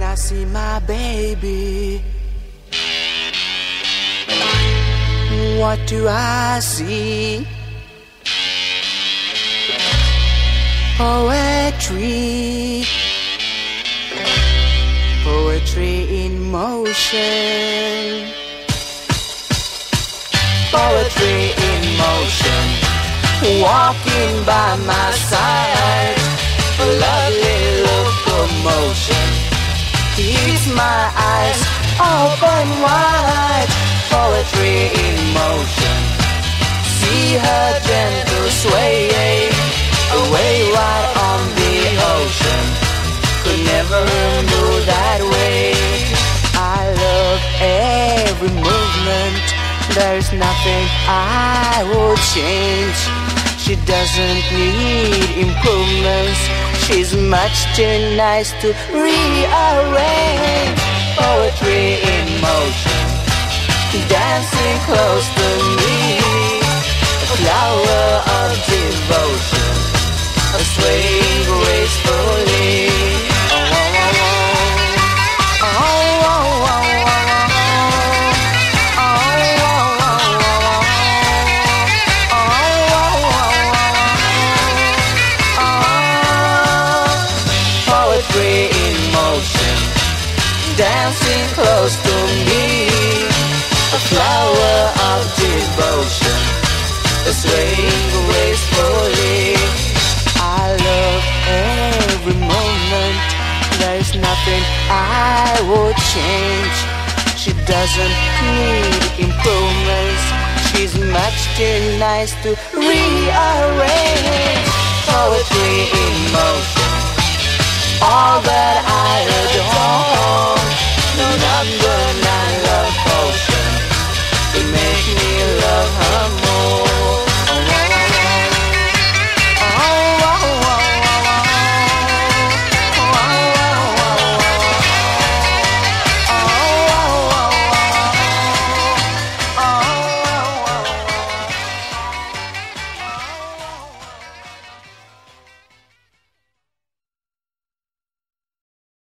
I see my baby, what do I see? Poetry, poetry in motion, poetry in motion, walking by my side, a lovely locomotion. Keeps my eyes open wide, poetry in motion. See her gentle sway, away wide on the ocean. Could never move that way. I love every movement, there's nothing I would change. She doesn't need improvements, she's much too nice to rearrange. Poetry in motion, dancing close to me, a flower of devotion, a swaying gracefully. Poetry in motion, dancing close to me, a flower of devotion, a swaying gracefully. I love every moment, there's nothing I would change. She doesn't need improvements, she's much too nice to rearrange. Poetry in motion,